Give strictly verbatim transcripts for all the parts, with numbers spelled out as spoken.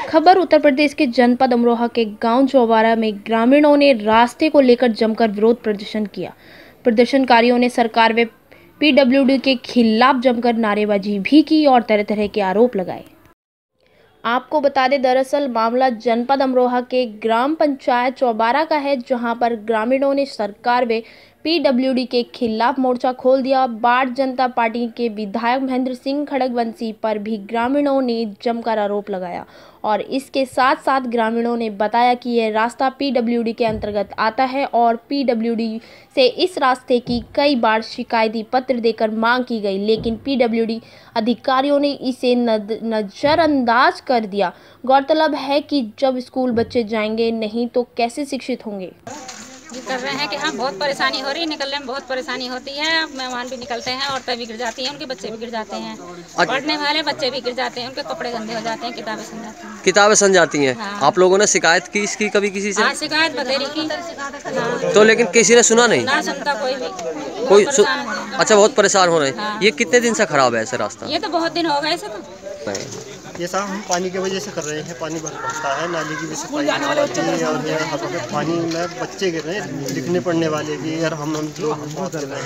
खबर उत्तर प्रदेश के जनपद अमरोहा के गांव चौबारा में ग्रामीणों ने रास्ते को लेकर जमकर विरोध प्रदर्शन किया। प्रदर्शनकारियों ने सरकार व पीडब्ल्यूडी के खिलाफ जमकर नारेबाजी भी की और तरह तरह के आरोप लगाए। आपको बता दें, दरअसल मामला जनपद अमरोहा के ग्राम पंचायत चौबारा का है, जहां पर ग्रामीणों ने सरकार व पीडब्ल्यूडी के खिलाफ मोर्चा खोल दिया। भारतीय जनता पार्टी के विधायक महेंद्र सिंह खड़गवंशी पर भी ग्रामीणों ने जमकर आरोप लगाया और इसके साथ साथ ग्रामीणों ने बताया कि यह रास्ता पीडब्ल्यूडी के अंतर्गत आता है और पीडब्ल्यूडी से इस रास्ते की कई बार शिकायती पत्र देकर मांग की गई, लेकिन पीडब्ल्यूडी अधिकारियों ने इसे नजरअंदाज कर दिया। गौरतलब है कि जब स्कूल बच्चे जाएंगे नहीं तो कैसे शिक्षित होंगे। कर रहे हैं कि हाँ बहुत परेशानी हो रही है, निकलने में बहुत परेशानी होती है। मेहमान भी निकलते हैं, औरतें भी गिर जाती हैं, उनके बच्चे भी गिर जाते हैं, पढ़ने वाले बच्चे भी गिर जाते हैं, उनके कपड़े गंदे हो जाते हैं, किताबें सन जाती हैं किताबें सन जाती हैं। हाँ। आप लोगों ने शिकायत की इसकी कभी किसी से? हाँ, शिकायत बतेरी की हाँ। तो लेकिन किसी ने सुना नहीं? ना सुनता कोई भी, कोई सु... अच्छा, बहुत परेशान हो रहे हैं। हाँ। ये कितने दिन से खराब है ऐसे रास्ता? ये तो बहुत दिन हो गए। तो ये साहब हम पानी की वजह से कर रहे हैं, पानी भर पड़ता है, नाली की भी सफाई और ये पानी में बच्चे गिर रहे हैं, लिखने पढ़ने वाले भी, और हम हम जो बात कर रहे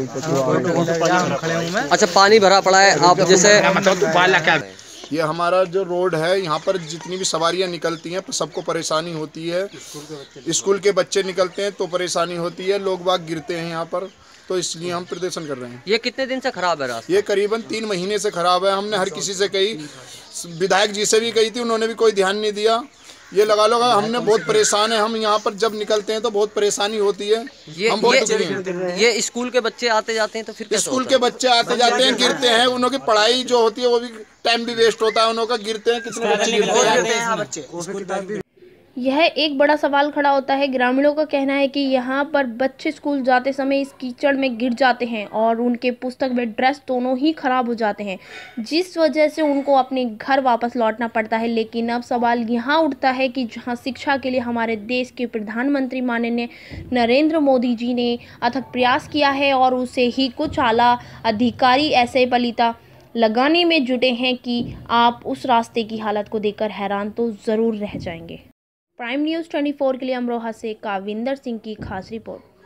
हैं। अच्छा, पानी भरा पड़ा है। आप जैसे ये हमारा जो रोड है, यहाँ पर जितनी भी सवारियाँ निकलती हैं सबको परेशानी होती है। स्कूल के बच्चे निकलते हैं तो परेशानी होती है, लोग बाग गिरते हैं यहाँ पर, तो इसलिए हम प्रदर्शन कर रहे हैं। ये कितने दिन से खराब है रास्ता? ये करीबन तीन महीने से खराब है। हमने हर किसी से कही, विधायक जी से भी कही थी, उन्होंने भी कोई ध्यान नहीं दिया। ये लगा लो हमने बहुत परेशान है। हम यहाँ पर जब निकलते हैं तो बहुत परेशानी होती है। ये, हम बहुत ये, ये स्कूल के बच्चे आते जाते हैं तो फिर स्कूल के बच्चे आते जाते हैं, गिरते हैं, उन्हों की पढ़ाई जो होती है वो भी टाइम भी वेस्ट होता है, उन्हों का गिरते हैं, कितने बच्चे। यह एक बड़ा सवाल खड़ा होता है। ग्रामीणों का कहना है कि यहाँ पर बच्चे स्कूल जाते समय इस कीचड़ में गिर जाते हैं और उनके पुस्तक व ड्रेस दोनों ही खराब हो जाते हैं, जिस वजह से उनको अपने घर वापस लौटना पड़ता है। लेकिन अब सवाल यहाँ उठता है कि जहाँ शिक्षा के लिए हमारे देश के प्रधानमंत्री माननीय नरेंद्र मोदी जी ने अथक प्रयास किया है और उसे ही कुछ आला अधिकारी ऐसे पलीता लगाने में जुटे हैं कि आप उस रास्ते की हालत को देखकर हैरान तो ज़रूर रह जाएंगे। प्राइम न्यूज़ चौबीस के लिए अमरोहा से काविंदर सिंह की खास रिपोर्ट।